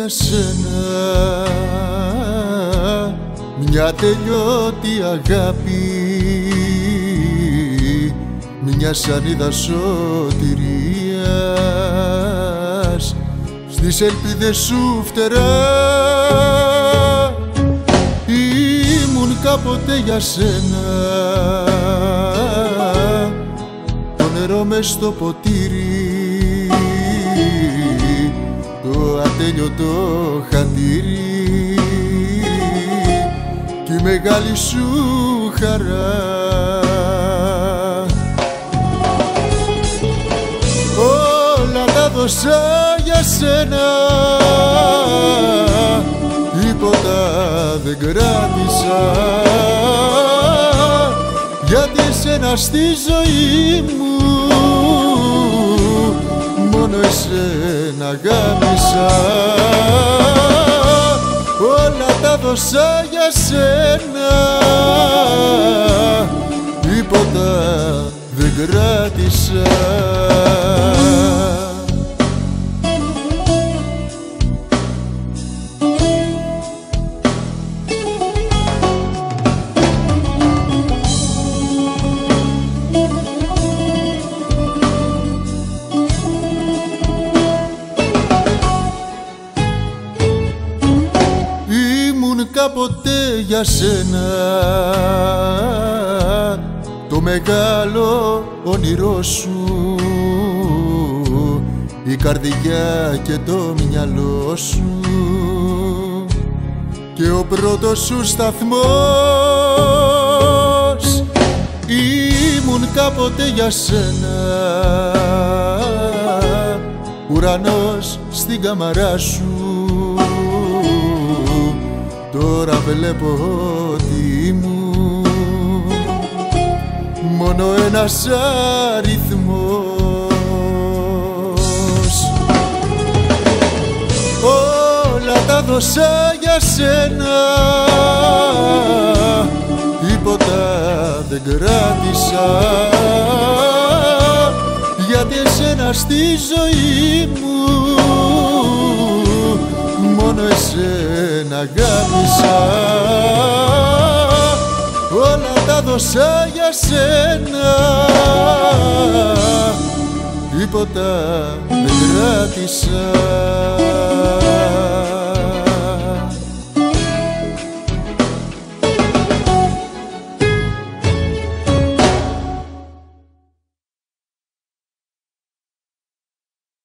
για σένα μια τελειώτη αγάπη, μια σανίδα σωτηρίας στις ελπίδες σου φτερά. Ήμουν κάποτε για σένα το νερό μες στο ποτήρι, το ατέλειωτο χατήρι κι η μεγάλη σου χαρά. Όλα τα δώσα για σένα, τίποτα δεν κράτησα, γιατί εσένα στη ζωή μου μόνο εσένα αγάπησα. Όλα τα δώσα για σένα, τίποτα δεν κράτησα. Κάποτε για σένα το μεγάλο όνειρό σου, η καρδιά και το μυαλό σου και ο πρώτος σου σταθμός. Ήμουν κάποτε για σένα ουρανός στην καμαρά σου, τώρα βλέπω ότι ήμουν μόνο ένας αριθμός. Όλα τα δώσα για σένα, τίποτα δεν κράτησα, γιατί εσένα στη ζωή μου μόνο εσένα αγάπησα. Όλα τα δώσα για σένα, τίποτα δεν κράτησα.